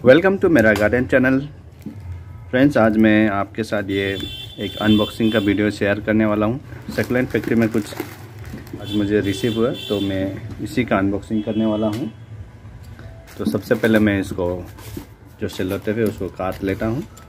Welcome to मेरा garden channel. Friends, आज मैं आपके साथ ये एक अनबॉक्सिंग का वीडियो शेयर करने वाला हूँ। सेकुलेंट फैक्ट्री में कुछ आज मुझे रिसीव हुआ तो मैं इसी का अनबॉक्सिंग करने वाला हूँ। तो सबसे पहले मैं इसको जो सेलो टेप है उसको काट लेता हूँ।